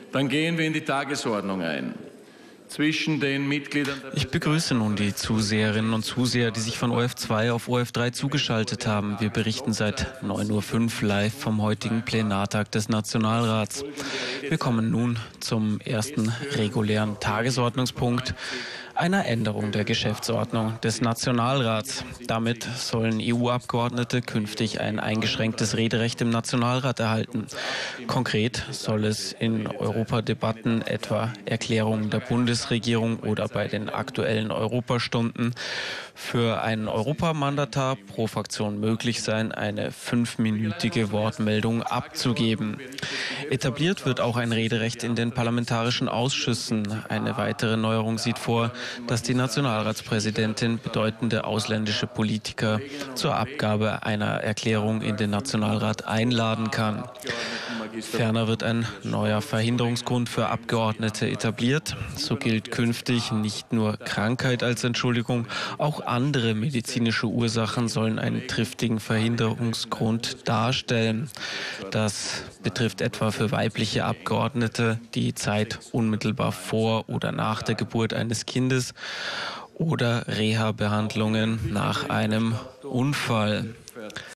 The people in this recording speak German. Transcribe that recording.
Dann gehen wir in die Tagesordnung ein. Zwischen den Mitgliedern Ich begrüße nun die Zuseherinnen und Zuseher, die sich von ORF2 auf ORF3 zugeschaltet haben. Wir berichten seit 9:05 Uhr live vom heutigen Plenartag des Nationalrats. Wir kommen nun zum ersten regulären Tagesordnungspunkt, einer Änderung der Geschäftsordnung des Nationalrats. Damit sollen EU-Abgeordnete künftig ein eingeschränktes Rederecht im Nationalrat erhalten. Konkret soll es in Europadebatten, etwa Erklärungen der Bundesregierung oder bei den aktuellen Europastunden, für einen Europamandatar pro Fraktion möglich sein, eine 5-minütige Wortmeldung abzugeben. Etabliert wird auch ein Rederecht in den parlamentarischen Ausschüssen. Eine weitere Neuerung sieht vor, dass die Nationalratspräsidentin bedeutende ausländische Politiker zur Abgabe einer Erklärung in den Nationalrat einladen kann. Ferner wird ein neuer Verhinderungsgrund für Abgeordnete etabliert. So gilt künftig nicht nur Krankheit als Entschuldigung, auch andere medizinische Ursachen sollen einen triftigen Verhinderungsgrund darstellen. Das betrifft etwa für weibliche Abgeordnete die Zeit unmittelbar vor oder nach der Geburt eines Kindes oder Reha-Behandlungen nach einem Unfall.